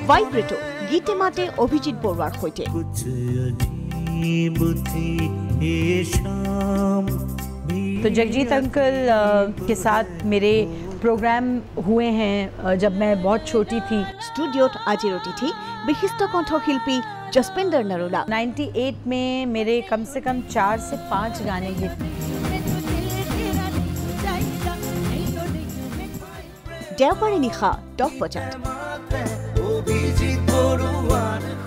ভাইব্ৰেটো গীতে মাতে অভিজিত বৰুৱাৰ সৈতে। तो जगजीत अंकल के साथ मेरे प्रोग्राम हुए हैं जब मैं बहुत छोटी थी। स्टूडियोत आजिर अतिथि विशिष्ट कंठशिल्पी जसपिंदर नरोला। 98 में मेरे कम से कम 4 से 5 गाने हिट। देवबारे निशा 10 बजात।